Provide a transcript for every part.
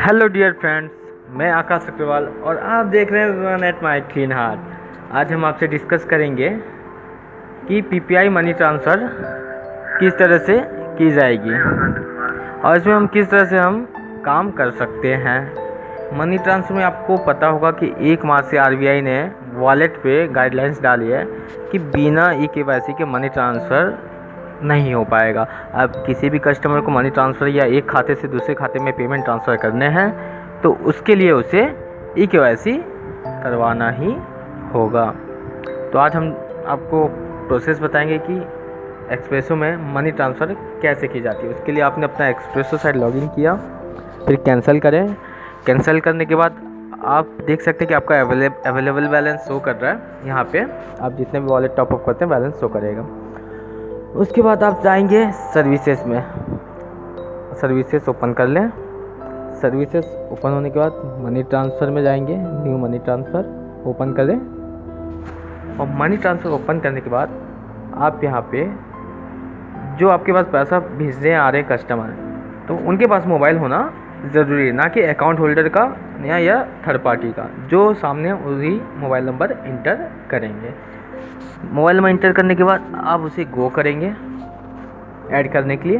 Hello dear friends, मैं आकाश अग्रवाल और आप देख रहे हैं run at my clean heart. आज हम आपसे डिस्कस करेंगे कि पीपीआई मनी ट्रांसफ़र किस तरह से की जाएगी और इसमें हम किस तरह से हम काम कर सकते हैं। मनी ट्रांसफ़र में आपको पता होगा कि 1 मार्च से आरबीआई ने वॉलेट पे गाइडलाइंस डाली है कि बिना ई-केवाईसी के मनी ट्रांसफ़र नहीं हो पाएगा। अब किसी भी कस्टमर को मनी ट्रांसफ़र या एक खाते से दूसरे खाते में पेमेंट ट्रांसफ़र करने हैं तो उसके लिए उसे ई-केवाईसी करवाना ही होगा। तो आज हम आपको प्रोसेस बताएंगे कि एक्सप्रेसो में मनी ट्रांसफ़र कैसे की जाती है। उसके लिए आपने अपना एक्सप्रेसो साइट लॉगिन किया, फिर कैंसिल करें। कैंसिल करने के बाद आप देख सकते हैं कि आपका अवेलेबल बैलेंस शो कर रहा है। यहाँ पे आप जितने भी वॉलेट टॉपअप करते हैं बैलेंस शो करेगा। उसके बाद आप जाएंगे सर्विसेज में, सर्विसेज ओपन कर लें। सर्विसेज ओपन होने के बाद मनी ट्रांसफ़र में जाएंगे, न्यू मनी ट्रांसफ़र ओपन करें। और मनी ट्रांसफ़र ओपन करने के बाद आप यहाँ पे जो आपके पास पैसा भेजने आ रहे कस्टमर तो उनके पास मोबाइल होना ज़रूरी है, ना कि अकाउंट होल्डर का या थर्ड पार्टी का। जो सामने वही मोबाइल नंबर इंटर करेंगे। मोबाइल नंबर इंटर करने के बाद आप उसे गो करेंगे ऐड करने के लिए।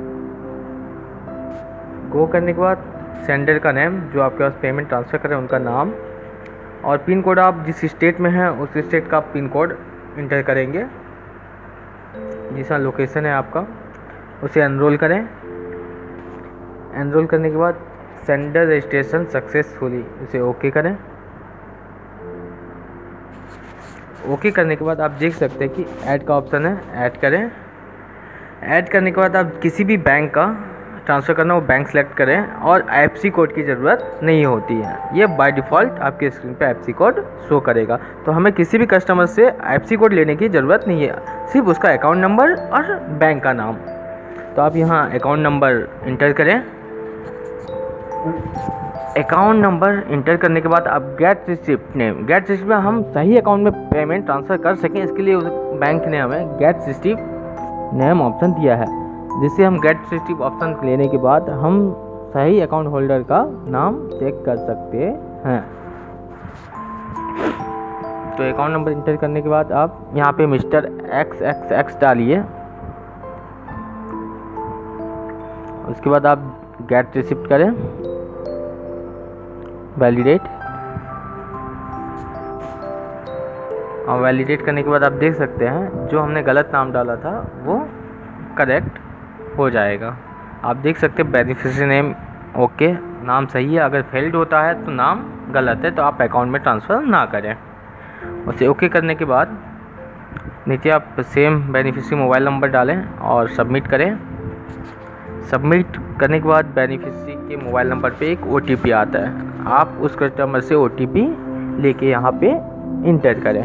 गो करने के बाद सेंडर का नेम, जो आपके पास पेमेंट ट्रांसफ़र करें उनका नाम, और पिन कोड आप जिस स्टेट में हैं उस स्टेट का पिन कोड इंटर करेंगे। जैसा लोकेशन है आपका उसे एनरोल करें। एनरोल करने के बाद सेंडर रजिस्ट्रेशन सक्सेसफुली उसे ओके करें। ओके करने के बाद आप देख सकते हैं कि ऐड का ऑप्शन है, ऐड करें। ऐड करने के बाद आप किसी भी बैंक का ट्रांसफ़र करना वो बैंक सेलेक्ट करें और आईएफएससी कोड की ज़रूरत नहीं होती है। ये बाय डिफ़ॉल्ट आपके स्क्रीन पे आईएफएससी कोड शो करेगा। तो हमें किसी भी कस्टमर से आईएफएससी कोड लेने की ज़रूरत नहीं है, सिर्फ उसका अकाउंट नंबर और बैंक का नाम। तो आप यहाँ अकाउंट नंबर इंटर करें। अकाउंट नंबर इंटर करने के बाद आप get receipt name, get receipt में हम सही अकाउंट में पेमेंट ट्रांसफ़र कर सकें इसके लिए उस बैंक ने हमें गेट रिसिप्ट नेम ऑप्शन दिया है, जिससे हम गेट रिसिप्ट ऑप्शन लेने के बाद हम सही अकाउंट होल्डर का नाम चेक कर सकते हैं। तो अकाउंट नंबर इंटर करने के बाद आप यहाँ पे मिस्टर XXX डालिए। उसके बाद आप गेट रिसिप्ट करें, वैलिडेट। और वैलिडेट करने के बाद आप देख सकते हैं जो हमने गलत नाम डाला था वो करेक्ट हो जाएगा। आप देख सकते हैं बेनिफिशियरी नेम ओके, नाम सही है। अगर फेल्ड होता है तो नाम गलत है तो आप अकाउंट में ट्रांसफ़र ना करें। उसे ओके करने के बाद नीचे आप सेम बेनिफिशियरी मोबाइल नंबर डालें और सबमिट करें। सबमिट करने के बाद बेनिफिशियरी के मोबाइल नंबर पे एक OTP आता है। आप उस कस्टमर से OTP लेके यहाँ पे इंटर करें।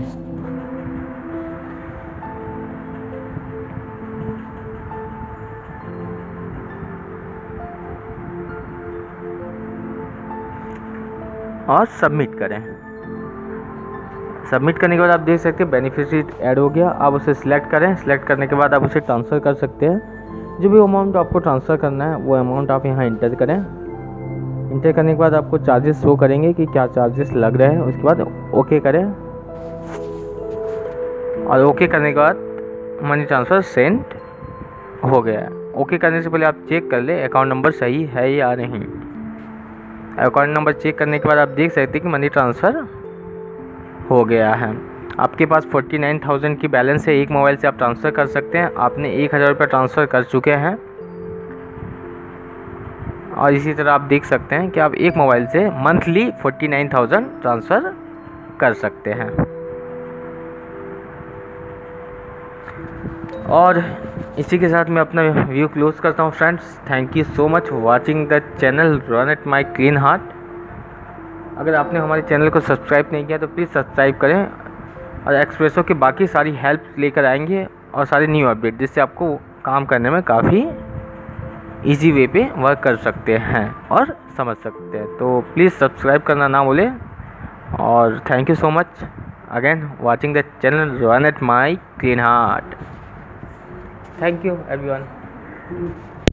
और सबमिट करें। सबमिट करने के बाद आप देख सकते हैं बेनिफिशियरी ऐड हो गया। आप उसे सिलेक्ट करें। सिलेक्ट करने के बाद आप उसे ट्रांसफ़र कर सकते हैं। जो भी अमाउंट आपको ट्रांसफ़र करना है वो अमाउंट आप यहाँ इंटर करें। इंटर करने के बाद आपको चार्जेस शो करेंगे कि क्या चार्जेस लग रहे हैं। उसके बाद ओके करें और ओके करने के बाद मनी ट्रांसफ़र सेंड हो गया है। ओके करने से पहले आप चेक कर ले अकाउंट नंबर सही है या नहीं। अकाउंट नंबर चेक करने के बाद आप देख सकते हैं कि मनी ट्रांसफ़र हो गया है। आपके पास 49,000 की बैलेंस है। एक मोबाइल से आप ट्रांसफ़र कर सकते हैं। आपने 1,000 रुपये ट्रांसफ़र कर चुके हैं। और इसी तरह आप देख सकते हैं कि आप एक मोबाइल से मंथली 49,000 ट्रांसफ़र कर सकते हैं। और इसी के साथ मैं अपना व्यू क्लोज करता हूँ friends. Thank you so much watching the channel run at my clean heart. अगर आपने हमारे चैनल को सब्सक्राइब नहीं किया तो प्लीज़ सब्सक्राइब करें। और एक्सप्रेसो की बाकी सारी हेल्प लेकर आएंगे और सारे न्यू अपडेट, जिससे आपको काम करने में काफ़ी इजी वे पे वर्क कर सकते हैं और समझ सकते हैं। तो प्लीज़ सब्सक्राइब करना ना भूलें। और thank you so much again watching the channel run at my clean heart. Thank you everyone.